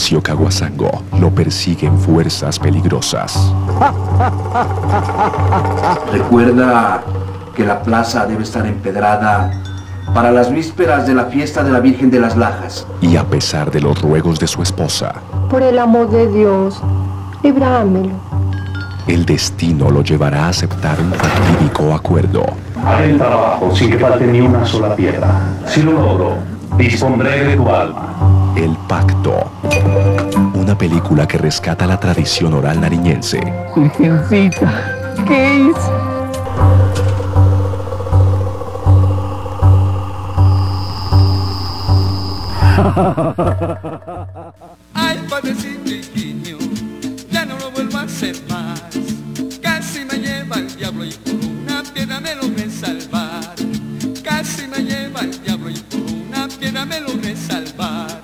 Florencio Caguasango lo persiguen fuerzas peligrosas. Recuerda que la plaza debe estar empedrada para las vísperas de la fiesta de la Virgen de las Lajas. Y a pesar de los ruegos de su esposa, por el amor de Dios, librámelo. el destino lo llevará a aceptar un fatídico acuerdo. Haré el trabajo sin que falte ni una sola piedra. Si lo logro, dispondré de tu alma. El Pacto. Una película que rescata la tradición oral nariñense. Virgencita, ¿qué hice? Ay, padrecito chiquiño, ya no lo vuelvo a hacer más. Casi me lleva el diablo y por una piedra me logré salvar. Casi me lleva el diablo y por una piedra me logré salvar.